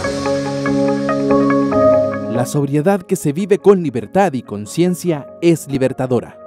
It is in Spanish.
La sobriedad que se vive con libertad y conciencia es libertadora.